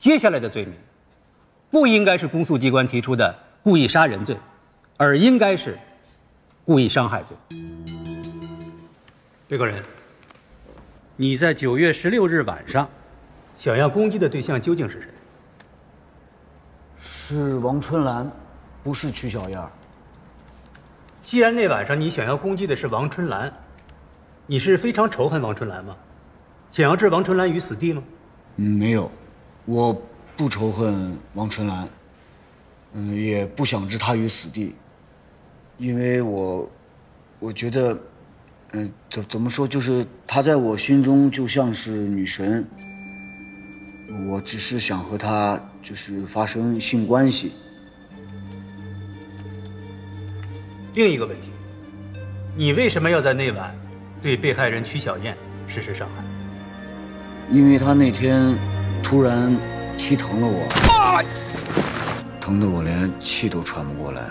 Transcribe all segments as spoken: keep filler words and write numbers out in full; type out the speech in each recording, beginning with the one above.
接下来的罪名，不应该是公诉机关提出的故意杀人罪，而应该是故意伤害罪。被告人，你在九月十六日晚上想要攻击的对象究竟是谁？ 是王春兰，不是曲小燕。 既然那晚上你想要攻击的是王春兰，你是非常仇恨王春兰吗？想要置王春兰于死地吗？ 嗯，没有，我不仇恨王春兰，嗯，也不想置她于死地，因为我，我觉得，嗯，怎怎么说，就是她在我心中就像是女神，我只是想和她就是发生性关系。 另一个问题，你为什么要在那晚对被害人曲小燕实施伤害？ 因为她那天突然踢疼了我，啊、疼得我连气都喘不过来。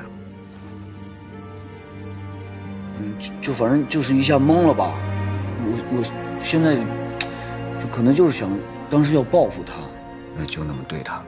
嗯，就就反正就是一下懵了吧。我我现在就可能就是想，当时要报复她，那就那么对她了。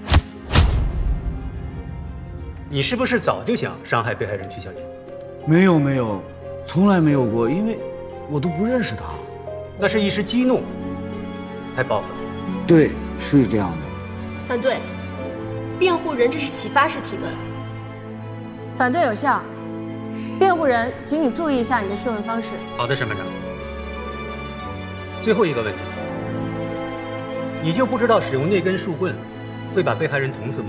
你是不是早就想伤害被害人曲小燕？ 没有没有，从来没有过，因为我都不认识她。 那是一时激怒才报复的。 对，是这样的。 反对，辩护人这是启发式提问。 反对有效。辩护人，请你注意一下你的讯问方式。 好的，审判长。最后一个问题，你就不知道使用那根树棍会把被害人捅死吗？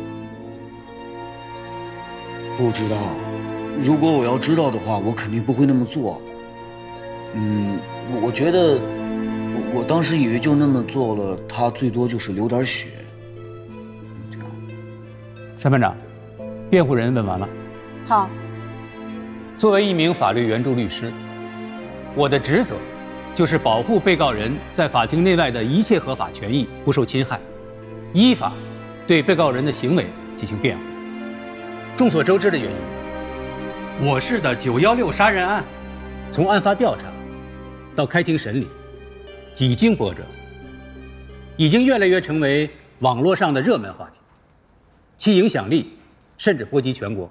不知道，如果我要知道的话，我肯定不会那么做。嗯，我觉得我我当时以为就那么做了，他最多就是流点血。这样。 审判长，辩护人问完了。 好。 作为一名法律援助律师，我的职责就是保护被告人在法庭内外的一切合法权益不受侵害，依法对被告人的行为进行辩护。众所周知的原因，我市的九一六杀人案，从案发调查到开庭审理，几经波折，已经越来越成为网络上的热门话题，其影响力甚至波及全国。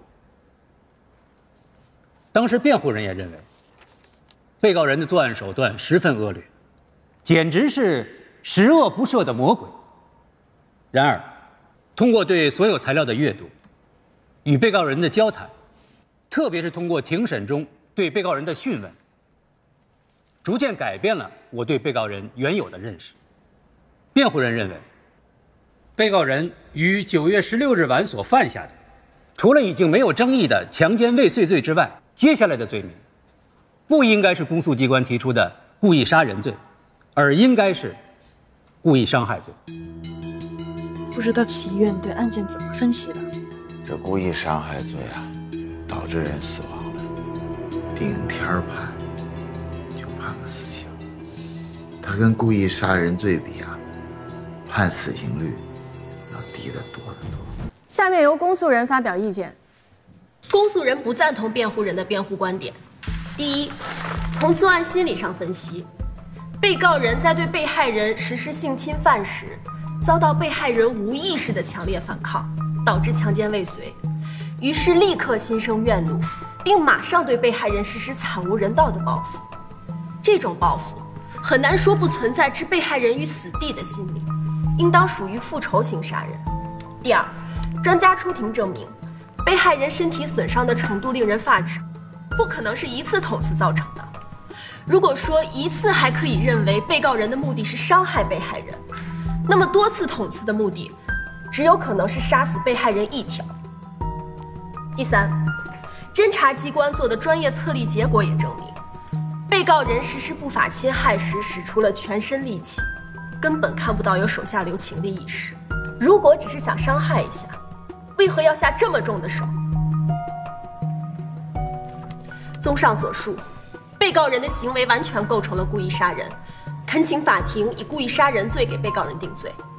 当时辩护人也认为，被告人的作案手段十分恶劣，简直是十恶不赦的魔鬼。然而，通过对所有材料的阅读，与被告人的交谈，特别是通过庭审中对被告人的讯问，逐渐改变了我对被告人原有的认识。辩护人认为，被告人于九月十六日晚所犯下的，除了已经没有争议的强奸未遂罪之外，接下来的罪名，不应该是公诉机关提出的故意杀人罪，而应该是故意伤害罪。 不知道起医院对案件怎么分析的？ 这故意伤害罪啊，导致人死亡的，顶天判就判个死刑。他跟故意杀人罪比啊，判死刑率要低得多得多。 下面由公诉人发表意见。 公诉人不赞同辩护人的辩护观点。第一，从作案心理上分析，被告人在对被害人实施性侵犯时，遭到被害人无意识的强烈反抗，导致强奸未遂，于是立刻心生怨怒，并马上对被害人实施惨无人道的报复。这种报复很难说不存在置被害人于死地的心理，应当属于复仇型杀人。第二，专家出庭证明，被害人身体损伤的程度令人发指，不可能是一次捅刺造成的。如果说一次还可以认为被告人的目的是伤害被害人，那么多次捅刺的目的只有可能是杀死被害人一条。第三，侦查机关做的专业测力结果也证明，被告人实施不法侵害时使出了全身力气，根本看不到有手下留情的意识。如果只是想伤害一下，为何要下这么重的手？综上所述，被告人的行为完全构成了故意杀人，恳请法庭以故意杀人罪给被告人定罪。